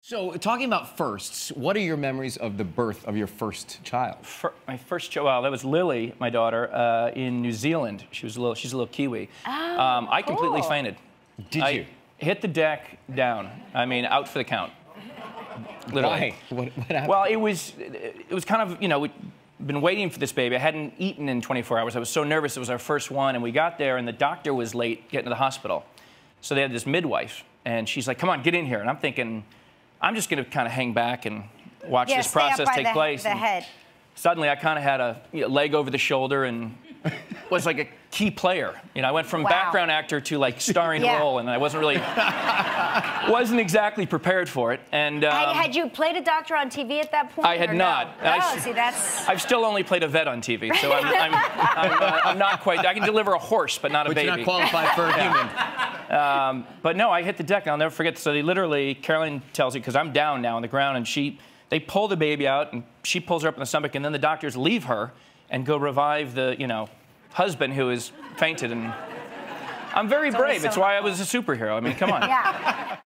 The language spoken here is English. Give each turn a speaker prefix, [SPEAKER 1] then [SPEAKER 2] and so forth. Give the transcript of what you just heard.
[SPEAKER 1] So, talking about firsts, what are your memories of the birth of your first child?
[SPEAKER 2] My first child, well, that was Lily, my daughter, in New Zealand. She's a little Kiwi.
[SPEAKER 3] Oh,
[SPEAKER 2] I completely
[SPEAKER 3] cool.
[SPEAKER 2] fainted.
[SPEAKER 1] Did you?
[SPEAKER 2] Hit the deck down. I mean, out for the count. Literally.
[SPEAKER 1] Why? What happened?
[SPEAKER 2] Well, it was kind of, you know, we'd been waiting for this baby. I hadn't eaten in 24 hours. I was so nervous. It was our first one, and we got there, and the doctor was late getting to the hospital. So they had this midwife, and she's like, "Come on, get in here." And I'm thinking, I'm just going to kind of hang back and watch this process take place.
[SPEAKER 3] The head.
[SPEAKER 2] Suddenly, I kind of had a leg over the shoulder and was like a key player. You know, I went from background actor to like starring role, and I wasn't exactly prepared for it. And
[SPEAKER 3] had you played a doctor on TV at that point?
[SPEAKER 2] I had not.
[SPEAKER 3] No? Oh, see, that's.
[SPEAKER 2] I've still only played a vet on TV, so I'm not quite. I can deliver a horse, but not a baby.
[SPEAKER 1] But you're not qualified for a human.
[SPEAKER 2] But no, I hit the deck, and I'll never forget. So they literally, Caroline tells me, because I'm down now on the ground, and they pull the baby out, and she pulls her up in the stomach, and then the doctors leave her and go revive the, you know, husband who has fainted. And I'm very brave. It's why I was a superhero. I mean, come on.
[SPEAKER 3] Yeah.